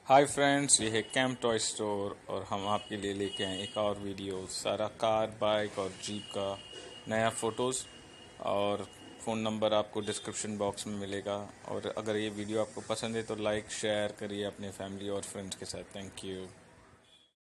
Hi friends, ये है camp toy store और हम आपके लिए लेके आए एक और वीडियो। सारा कार, बाइक और जीप का नया फ़ोटोज़ और फ़ोन नंबर आपको डिस्क्रिप्शन बॉक्स में मिलेगा। और अगर ये वीडियो आपको पसंद है तो लाइक शेयर करिए अपने फैमिली और फ्रेंड्स के साथ। Thank you.